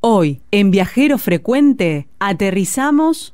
Hoy, en Viajero Frecuente, aterrizamos...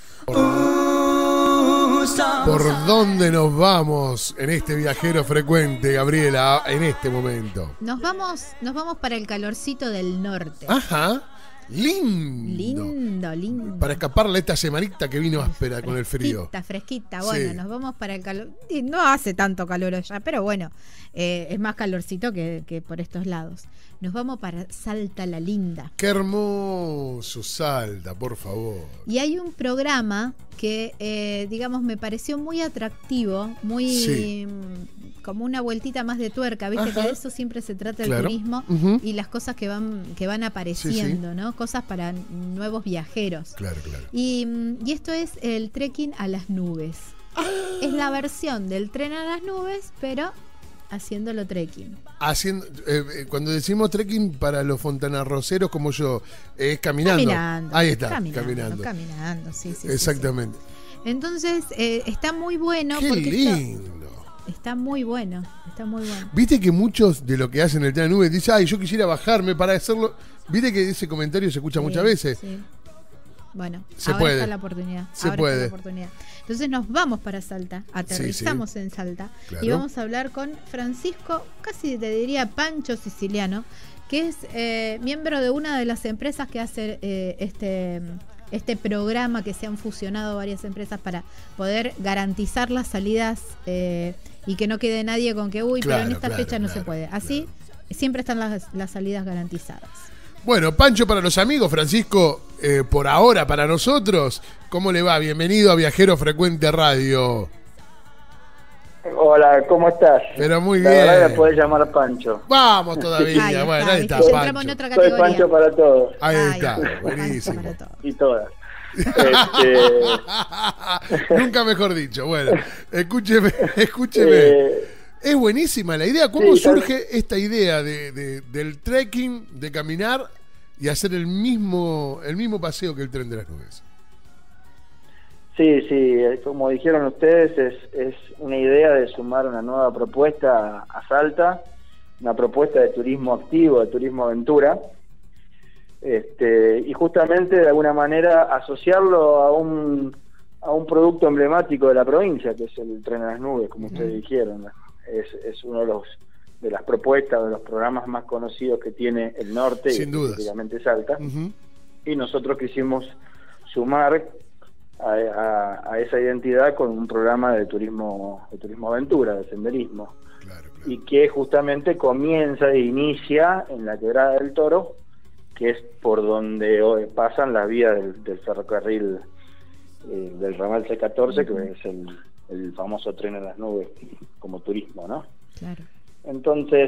¿Por dónde nos vamos en este Viajero Frecuente, Gabriela, en este momento? Nos vamos para el calorcito del norte. Ajá, lindo. Lindo. Para escaparle esta semanita que vino áspera con el frío. Fresquita. Bueno, Sí. nos vamos para el calor. No hace tanto calor allá, pero bueno, es más calorcito que por estos lados. Nos vamos para Salta la Linda. Qué hermoso Salta, por favor. Y hay un programa que, digamos, me pareció muy atractivo, muy Sí. como una vueltita más de tuerca, ¿viste? Ajá. Que de eso siempre se trata el Claro. turismo y las cosas que van apareciendo, Sí. ¿no? Cosas para nuevos viajeros. Claro. Y esto es el trekking a las nubes. Es la versión del tren a las nubes, pero haciéndolo trekking. Cuando decimos trekking para los fontanarroceros como yo, es caminando. Ahí está, Caminando, sí. Exactamente. Sí. Entonces, está muy bueno. Qué porque lindo. está muy bueno. Viste que muchos de lo que hacen el tren a nubes dicen, ay, yo quisiera bajarme para hacerlo. Viste que ese comentario se escucha muchas veces. Sí. Bueno, Se ahora puede. está la oportunidad. Se ahora puede. está la oportunidad. Entonces nos vamos para Salta, aterrizamos en Salta Claro. y vamos a hablar con Francisco, casi te diría Pancho Siciliano, que es miembro de una de las empresas que hace este programa, que se han fusionado varias empresas para poder garantizar las salidas y que no quede nadie con que, pero en esta fecha no se puede. Así siempre están las salidas garantizadas. Bueno, Pancho para los amigos, Francisco, por ahora para nosotros, ¿cómo le va? Bienvenido a Viajero Frecuente Radio. Hola, ¿cómo estás? Pero muy La bien. verdad me podés llamar Pancho. Vamos todavía, bueno, ahí está, ¿viste? Ya entramos en Pancho. otra Soy categoría. Pancho para todos Ahí Ahí está, está, buenísimo. Pancho para todo. y todas. Nunca mejor dicho. Bueno, escúcheme. Eh, Es buenísima la idea. ¿Cómo Sí, surge esta idea del trekking, de caminar y hacer el mismo paseo que el tren de las nubes? sí, como dijeron ustedes, es una idea de sumar una nueva propuesta a Salta, una propuesta de turismo activo, de turismo aventura, y justamente de alguna manera asociarlo a un producto emblemático de la provincia, que es el tren a las nubes, como ustedes dijeron, ¿no? Es uno de las propuestas, de los programas más conocidos que tiene el norte, Sin y dudas. específicamente Salta. Ujú. Y nosotros quisimos sumar a esa identidad con un programa de turismo aventura, de senderismo, Claro. y que justamente comienza e inicia en la Quebrada del Toro, que es por donde hoy pasan las vías del ferrocarril del ramal C14, que es el famoso tren a las nubes como turismo, ¿no? Claro. Entonces,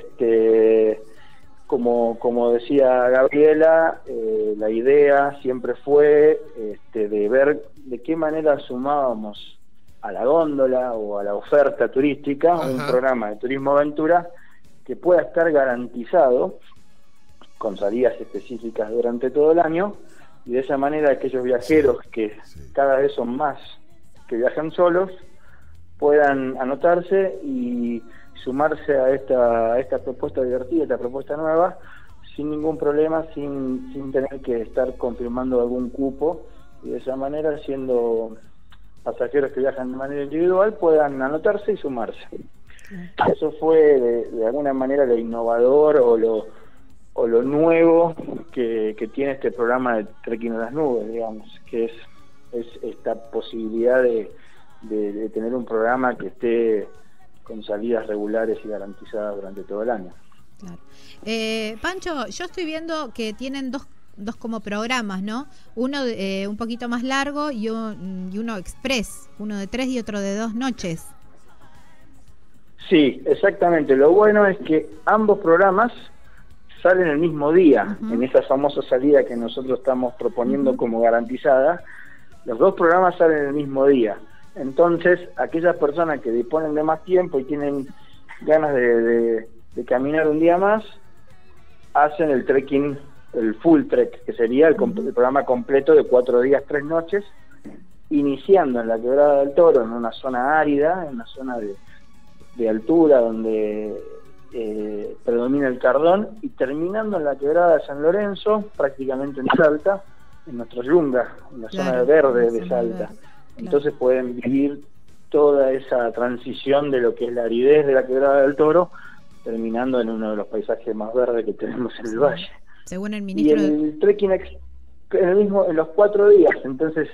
como decía Gabriela, la idea siempre fue de ver de qué manera sumábamos a la góndola o a la oferta turística un Ajá. programa de turismo aventura que pueda estar garantizado con salidas específicas durante todo el año, y de esa manera aquellos viajeros que cada vez son más que viajan solos puedan anotarse y sumarse a esta propuesta divertida, esta propuesta nueva, sin ningún problema, sin tener que estar confirmando algún cupo, y de esa manera, siendo pasajeros que viajan de manera individual, puedan anotarse y sumarse. Eso fue de alguna manera lo innovador o lo nuevo que tiene este programa de Trekking a las Nubes, digamos, que es esta posibilidad de tener un programa que esté con salidas regulares y garantizadas durante todo el año. Claro. Pancho, yo estoy viendo que tienen dos como programas, ¿no? Uno un poquito más largo y uno express, uno de 3 y otro de 2 noches. Sí, exactamente. Lo bueno es que ambos programas salen el mismo día, en esa famosa salida que nosotros estamos proponiendo como garantizada. Los dos programas salen el mismo día. Entonces, aquellas personas que disponen de más tiempo y tienen ganas de caminar un día más, hacen el trekking, el full trek, que sería el programa completo de 4 días, 3 noches, iniciando en la Quebrada del Toro, en una zona árida, en una zona de altura, donde predomina el cardón, y terminando en la quebrada de San Lorenzo, prácticamente en Salta, en nuestra yunga, en la zona verde de Salta. Entonces pueden vivir toda esa transición de lo que es la aridez de la quebrada del Toro, terminando en uno de los paisajes más verdes que tenemos en el valle. Según el ministro. Y el trekking en los 4 días. Entonces,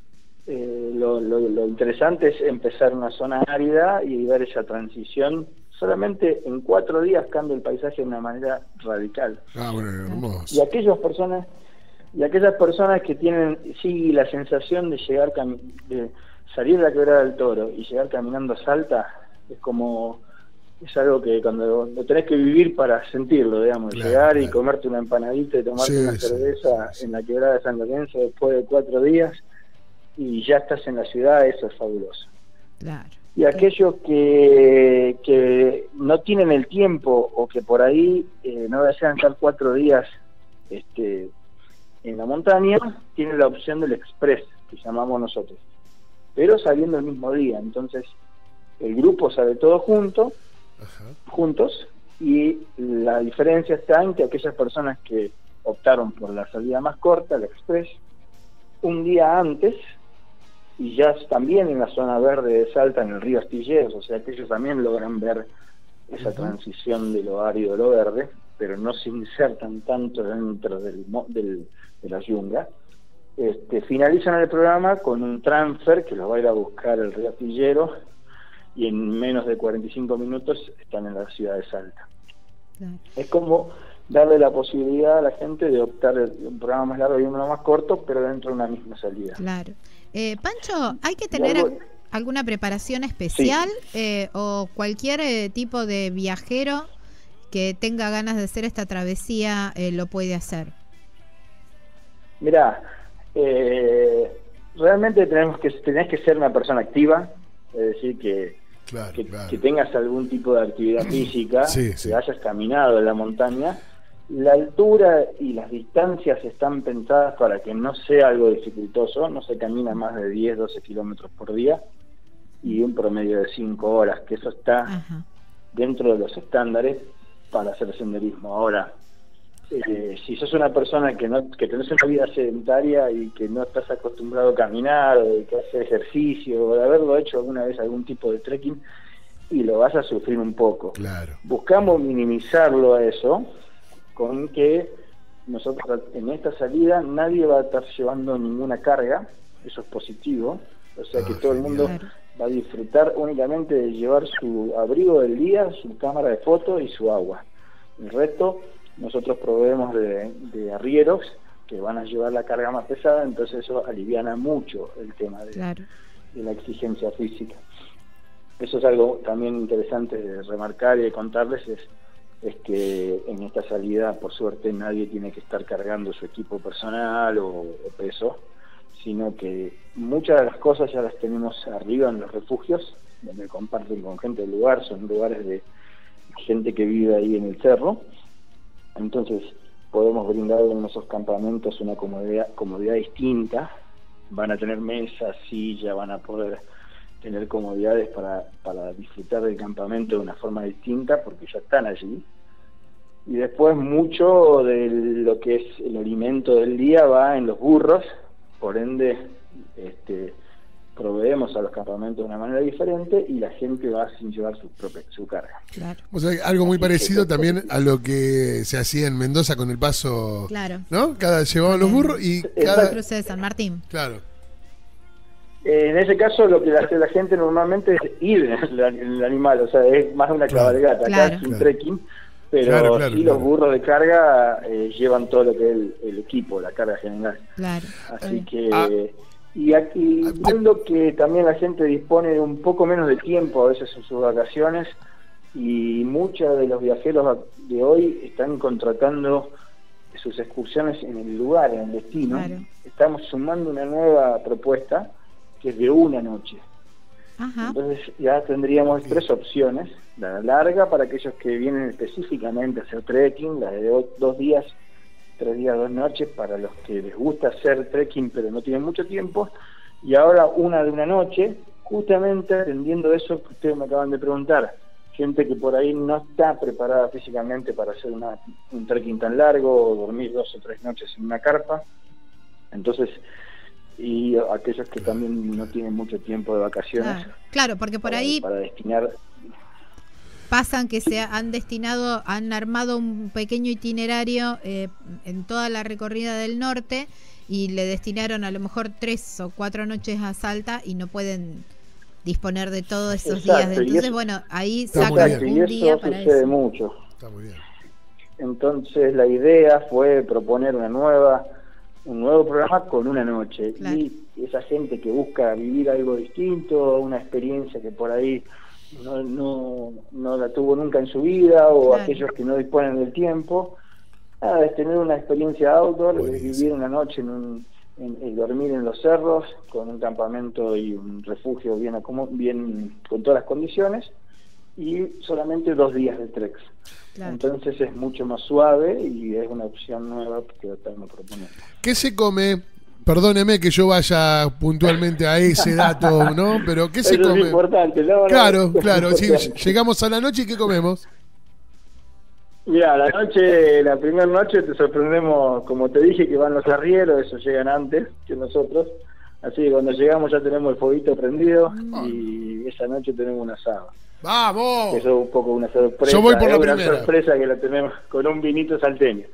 lo interesante es empezar una zona árida y ver esa transición. Solamente en 4 días cambia el paisaje de una manera radical. Bueno, hermoso. Y aquellas personas que tienen la sensación de llegar de salir de la quebrada del Toro y llegar caminando a Salta, es algo que cuando lo tenés que vivir para sentirlo, digamos, llegar y comerte una empanadita y tomarte una cerveza en la quebrada de San Lorenzo después de 4 días y ya estás en la ciudad, eso es fabuloso. Claro. Y aquellos que no tienen el tiempo o que por ahí no desean estar 4 días en la montaña, tienen la opción del express, que llamamos nosotros, pero saliendo el mismo día. Entonces el grupo sale todo juntos, y la diferencia está en que aquellas personas que optaron por la salida más corta, el express, un día antes, y ya también en la zona verde de Salta, en el río Astilleros, o sea que ellos también logran ver esa transición de lo árido a lo verde, pero no se insertan tanto dentro de la yunga. Finalizan el programa con un transfer que los va a ir a buscar el río Astillero, y en menos de 45 minutos están en la ciudad de Salta. Claro. Es como darle la posibilidad a la gente de optar un programa más largo y uno más corto, pero dentro de una misma salida. Claro. Pancho, ¿hay que tener alguna preparación especial o cualquier tipo de viajero que tenga ganas de hacer esta travesía lo puede hacer? Mirá, realmente tenés que ser una persona activa, es decir, que tengas algún tipo de actividad física, que hayas caminado en la montaña. La altura y las distancias están pensadas para que no sea algo dificultoso, no se camina más de 10-12 kilómetros por día y un promedio de 5 horas, que eso está dentro de los estándares para hacer senderismo. Ahora, si sos una persona que tenés una vida sedentaria y que no estás acostumbrado a caminar, o que hacer ejercicio, o de haberlo hecho alguna vez algún tipo de trekking, y lo vas a sufrir un poco. Buscamos minimizarlo a eso, con que nosotros en esta salida nadie va a estar llevando ninguna carga, eso es positivo, o sea que todo el mundo va a disfrutar únicamente de llevar su abrigo del día, su cámara de fotos y su agua. El resto nosotros proveemos de arrieros que van a llevar la carga más pesada, entonces eso aliviana mucho el tema de la exigencia física. Eso es algo también interesante de remarcar y de contarles, es que en esta salida, por suerte, nadie tiene que estar cargando su equipo personal o peso, sino que muchas de las cosas ya las tenemos arriba en los refugios, donde comparten con gente del lugar, son lugares de gente que vive ahí en el cerro. Entonces podemos brindar en esos campamentos una comodidad distinta, van a tener mesas, sillas, van a poder tener comodidades para disfrutar del campamento de una forma distinta porque ya están allí. Y después mucho de lo que es el alimento del día va en los burros, por ende proveemos a los campamentos de una manera diferente y la gente va sin llevar su carga. O sea, algo muy parecido también a lo que se hacía en Mendoza con el paso, ¿no? Llevaban los burros y cada cruce de San Martín. En ese caso lo que hace la gente normalmente es ir en el animal, o sea, es más una cabalgata, acá es un trekking, pero los burros de carga llevan todo lo que es el equipo, la carga general. Así que... Y aquí viendo que también la gente dispone de un poco menos de tiempo a veces en sus vacaciones, y muchos de los viajeros de hoy están contratando sus excursiones en el lugar, en el destino. Estamos sumando una nueva propuesta que es de una noche. Entonces ya tendríamos 3 opciones: la larga para aquellos que vienen específicamente a hacer trekking, la de 2 días, 3 días, 2 noches para los que les gusta hacer trekking pero no tienen mucho tiempo, y ahora una de una noche, justamente atendiendo eso que ustedes me acaban de preguntar, gente que por ahí no está preparada físicamente para hacer un trekking tan largo o dormir 2 o 3 noches en una carpa. Entonces, y aquellos que también no tienen mucho tiempo de vacaciones. Claro, porque por ahí para destinar. Pasan que se han armado un pequeño itinerario en toda la recorrida del norte y le destinaron a lo mejor 3 o 4 noches a Salta y no pueden disponer de todos esos días. Entonces, bueno, ahí sacan un día para eso. Sucede mucho. Está muy bien. Entonces, la idea fue proponer un nuevo programa con una noche. Claro. Y esa gente que busca vivir algo distinto, una experiencia que por ahí no la tuvo nunca en su vida, o claro, aquellos que no disponen del tiempo, es tener una experiencia outdoor, vivir una noche dormir en los cerros con un campamento y un refugio bien con todas las condiciones, y solamente 2 días de treks. Claro. Entonces es mucho más suave y es una opción nueva que estamos proponiendo. ¿Qué se come? Perdóneme que yo vaya puntualmente a ese dato, ¿no? Pero ¿qué se come? Es importante, ¿no? Claro. Si llegamos a la noche, ¿y qué comemos? Mira, la primera noche te sorprendemos, como te dije, que van los arrieros, esos llegan antes que nosotros. Así que cuando llegamos ya tenemos el fueguito prendido y esa noche tenemos un asado. ¡Vamos! Eso es un poco una sorpresa. Yo voy por la primera. Una sorpresa que la tenemos con un vinito salteño.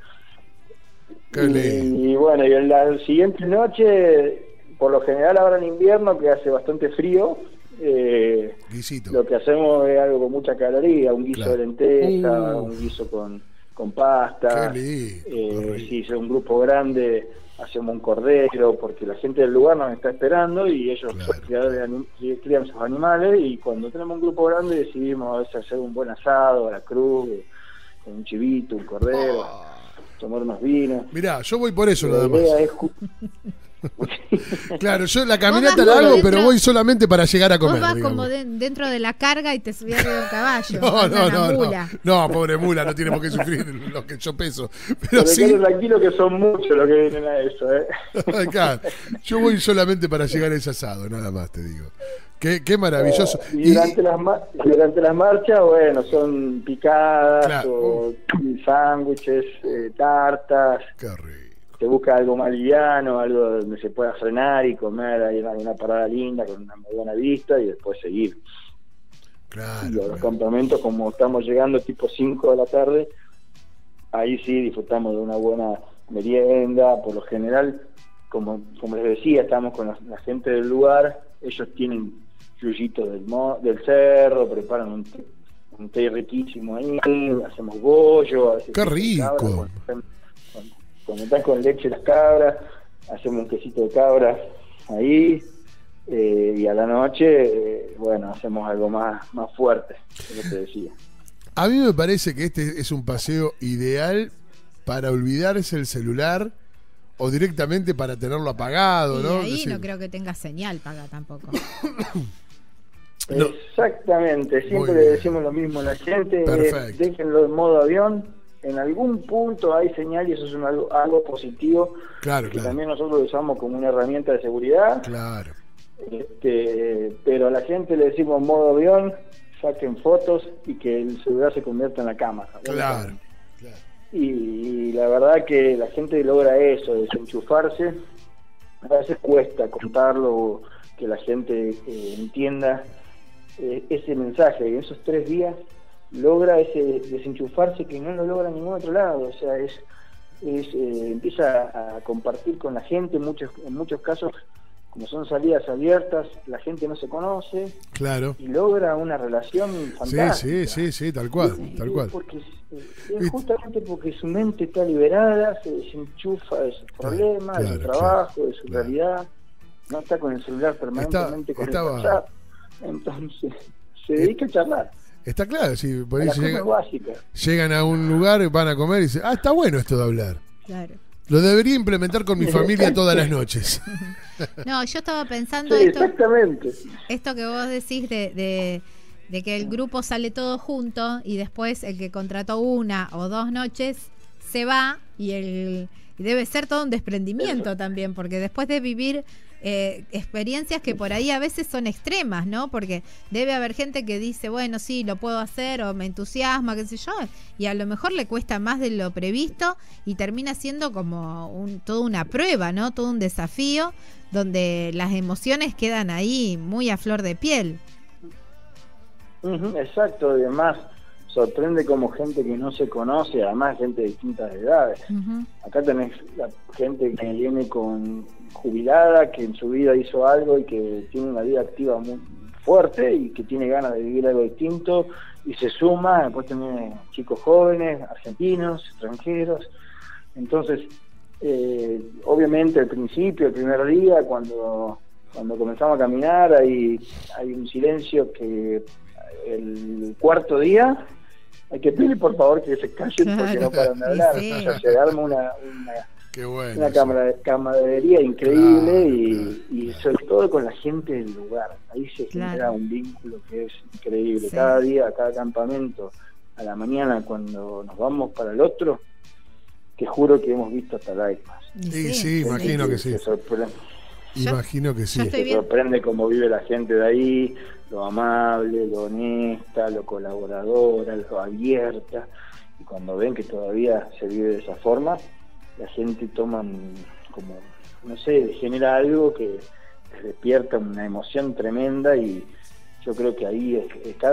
Y bueno, y en la siguiente noche, por lo general ahora en invierno, que hace bastante frío, lo que hacemos es algo con mucha caloría, un guiso de lenteja, un guiso con pasta. Si es un grupo grande, hacemos un cordero, porque la gente del lugar nos está esperando y ellos crían sus animales, y cuando tenemos un grupo grande decidimos a veces hacer un buen asado a la cruz, con un chivito, un cordero, tomar unos vinos. Mirá, yo voy por eso nada más. Claro, yo la caminata la hago, pero voy solamente para llegar a comer. Vos vas como dentro de la carga y te subís arriba de un caballo. No, pobre mula, no tiene por qué sufrir lo que yo peso. Pero sí, tranquilo que son muchos los que vienen a eso, Claro, yo voy solamente para llegar a ese asado, nada más te digo. Qué maravilloso. Y durante las marchas, bueno, son picadas, o sándwiches, tartas. Qué rico. Se busca algo más liviano, algo donde se pueda frenar y comer, hay una parada linda con una muy buena vista y después seguir. Claro. Y a los campamentos, como estamos llegando tipo 5 de la tarde, ahí sí disfrutamos de una buena merienda. Por lo general, como les decía, estamos con la gente del lugar, ellos tienen yuyitos del cerro, preparan un té riquísimo ahí, hacemos bollo. ¡Qué rico! Cuando están con leche las cabras, hacemos un quesito de cabra ahí, y a la noche, hacemos algo más fuerte, como te decía. A mí me parece que este es un paseo ideal para olvidarse el celular o directamente para tenerlo apagado, y ¿no? Ahí no creo que tenga señal paga tampoco. No. Exactamente, siempre le decimos lo mismo a la gente, déjenlo en modo avión. En algún punto hay señal y eso es algo positivo, que también nosotros lo usamos como una herramienta de seguridad. Claro. Pero a la gente le decimos modo avión, saquen fotos y que el celular se convierta en la cámara. Claro. Y la verdad que la gente logra eso, desenchufarse. A veces cuesta contarlo, que la gente entienda ese mensaje. Y en esos 3 días logra ese desenchufarse que no lo logra en ningún otro lado. O sea, empieza a compartir con la gente. En muchos casos, como son salidas abiertas, la gente no se conoce. Claro. Y logra una relación fantástica. Sí, tal cual. Porque es justamente porque su mente está liberada, se desenchufa de sus problemas, de su trabajo, de su realidad. No está con el celular permanentemente con el WhatsApp. Entonces se dedica a charlar. Está claro, sí, por ahí básicas. Llegan a un lugar, van a comer y dicen, está bueno esto de hablar. Claro. Lo debería implementar con mi familia todas las noches. No, yo estaba pensando exactamente. Esto que vos decís de que el grupo sale todo junto y después el que contrató 1 o 2 noches se va y debe ser todo un desprendimiento también, porque después de vivir experiencias que por ahí a veces son extremas, ¿no? Porque debe haber gente que dice, bueno, sí, lo puedo hacer, o me entusiasma, qué sé yo, y a lo mejor le cuesta más de lo previsto y termina siendo como toda una prueba, ¿no? Todo un desafío donde las emociones quedan ahí muy a flor de piel. Exacto, además sorprende como gente que no se conoce, además gente de distintas edades. Acá tenés la gente que viene jubilada, que en su vida hizo algo y que tiene una vida activa muy fuerte y que tiene ganas de vivir algo distinto y se suma. Después tenés chicos jóvenes, argentinos, extranjeros. Entonces, obviamente al principio, el primer día, cuando comenzamos a caminar, hay un silencio que el cuarto día hay que pedirle por favor que se callen porque no paran de hablar. Sí. O sea, se arma una bueno, camaradería increíble. Claro. Y sobre todo con la gente del lugar. Ahí se genera un vínculo que es increíble. Sí. Cada día, cada campamento, a la mañana cuando nos vamos para el otro, te juro que hemos visto hasta lágrimas. Sí, imagino que sí. Se sorprende. Imagino que sí. Yo estoy Te sorprende cómo vive la gente de ahí, lo amable, lo honesta, lo colaboradora, lo abierta. Y cuando ven que todavía se vive de esa forma, la gente toma como, no sé, genera algo que les despierta una emoción tremenda. Y yo creo que ahí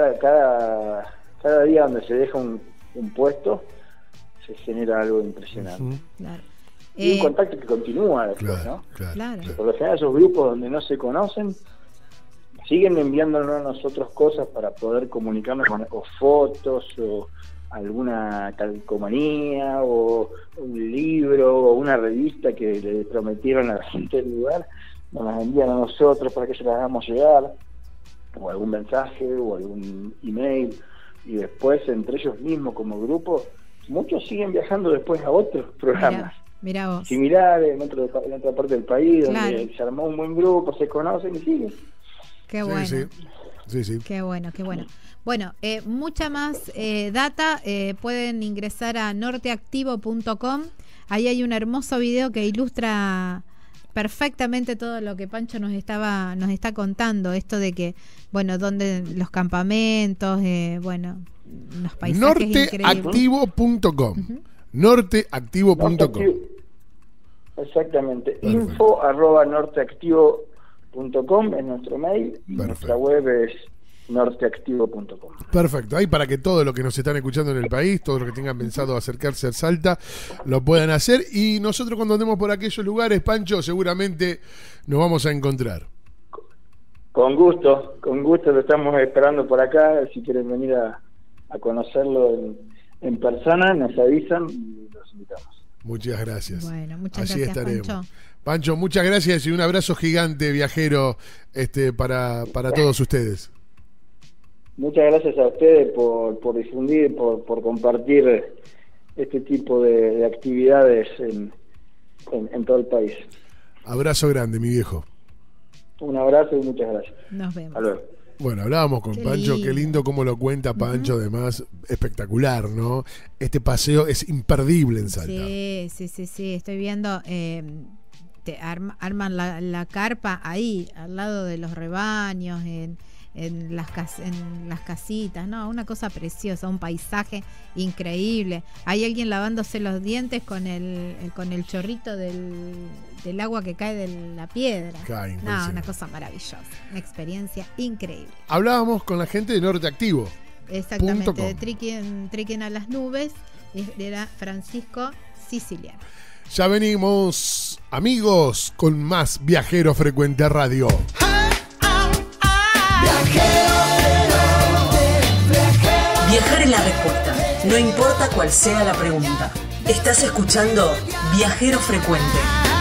cada día donde se deja un puesto se genera algo impresionante. Claro. Y un contacto que continúa después, Claro, ¿no? Claro. Por lo general esos grupos donde no se conocen siguen enviándonos a nosotros cosas para poder comunicarnos o fotos o alguna calcomanía o un libro o una revista que le prometieron a la gente del lugar, nos las envían a nosotros para que se las hagamos llegar, o algún mensaje o algún email, y después entre ellos mismos como grupo muchos siguen viajando después a otros programas Mirá vos. similares en otra parte del país, Claro. donde se armó un buen grupo, se conocen y siguen. Qué bueno. Sí. Qué bueno, qué bueno. Bueno, mucha más data pueden ingresar a norteactivo.com. Ahí hay un hermoso video que ilustra perfectamente todo lo que Pancho nos está contando, esto de que, bueno, donde los campamentos, bueno, los paisajes increíbles. Norteactivo.com. Norteactivo.com. Exactamente. Perfecto. info@norteactivo.com es nuestro mail y nuestra web es norteactivo.com. Perfecto, ahí para que todos los que nos están escuchando en el país, todos los que tengan pensado acercarse al Salta, lo puedan hacer. Y nosotros cuando andemos por aquellos lugares, Pancho, seguramente nos vamos a encontrar. Con gusto lo estamos esperando por acá. Si quieren venir a conocerlo en persona, nos avisan y los invitamos. Muchas gracias. Bueno, muchas Así gracias, estaremos. Pancho. Pancho, muchas gracias y un abrazo gigante, viajero, para todos ustedes. Muchas gracias a ustedes por difundir, por compartir este tipo de actividades en todo el país. Abrazo grande, mi viejo. Un abrazo y muchas gracias. Nos vemos. Hasta luego. Bueno, hablábamos con Qué Pancho, lindo. qué lindo cómo lo cuenta Pancho, además espectacular, ¿no? Este paseo es imperdible en Salta. Sí, estoy viendo, arman la carpa ahí, al lado de los rebaños, en las casitas, ¿no? Una cosa preciosa, un paisaje increíble. Hay alguien lavándose los dientes con el chorrito del agua que cae de la piedra. No, una cosa maravillosa, una experiencia increíble. Hablábamos con la gente de Norte Activo. Exactamente, de Triquen a las nubes, era Francisco Siciliano. Ya venimos, amigos, con más Viajero Frecuente Radio. Viajar es la respuesta, no importa cuál sea la pregunta. Estás escuchando Viajero Frecuente.